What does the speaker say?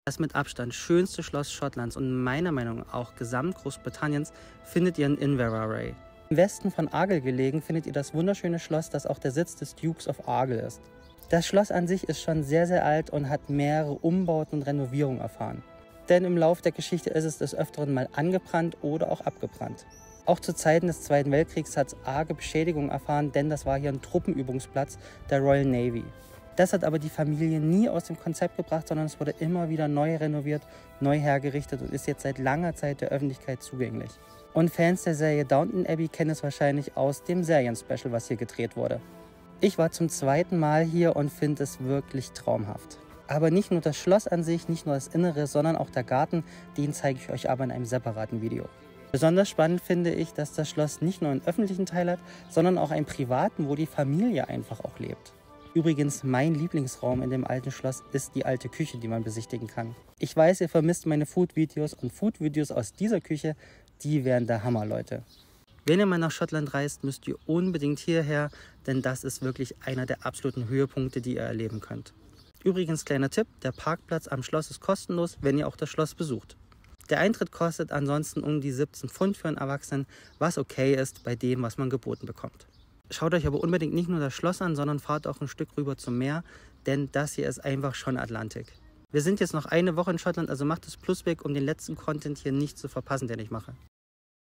Das mit Abstand schönste Schloss Schottlands und meiner Meinung nach auch gesamt Großbritanniens findet ihr in Inverarray. Im Westen von Argyll gelegen findet ihr das wunderschöne Schloss, das auch der Sitz des Dukes of Argyll ist. Das Schloss an sich ist schon sehr, sehr alt und hat mehrere Umbauten und Renovierungen erfahren. Denn im Lauf der Geschichte ist es des Öfteren mal angebrannt oder auch abgebrannt. Auch zu Zeiten des Zweiten Weltkriegs hat es arge Beschädigungen erfahren, denn das war hier ein Truppenübungsplatz der Royal Navy. Das hat aber die Familie nie aus dem Konzept gebracht, sondern es wurde immer wieder neu renoviert, neu hergerichtet und ist jetzt seit langer Zeit der Öffentlichkeit zugänglich. Und Fans der Serie Downton Abbey kennen es wahrscheinlich aus dem Serienspecial, was hier gedreht wurde. Ich war zum zweiten Mal hier und finde es wirklich traumhaft. Aber nicht nur das Schloss an sich, nicht nur das Innere, sondern auch der Garten, den zeige ich euch aber in einem separaten Video. Besonders spannend finde ich, dass das Schloss nicht nur einen öffentlichen Teil hat, sondern auch einen privaten, wo die Familie einfach auch lebt. Übrigens, mein Lieblingsraum in dem alten Schloss ist die alte Küche, die man besichtigen kann. Ich weiß, ihr vermisst meine Food-Videos und Food-Videos aus dieser Küche, die wären der Hammer, Leute. Wenn ihr mal nach Schottland reist, müsst ihr unbedingt hierher, denn das ist wirklich einer der absoluten Höhepunkte, die ihr erleben könnt. Übrigens, kleiner Tipp, der Parkplatz am Schloss ist kostenlos, wenn ihr auch das Schloss besucht. Der Eintritt kostet ansonsten um die 17 Pfund für einen Erwachsenen, was okay ist bei dem, was man geboten bekommt. Schaut euch aber unbedingt nicht nur das Schloss an, sondern fahrt auch ein Stück rüber zum Meer, denn das hier ist einfach schon Atlantik. Wir sind jetzt noch eine Woche in Schottland, also macht es plus weg, um den letzten Content hier nicht zu verpassen, den ich mache.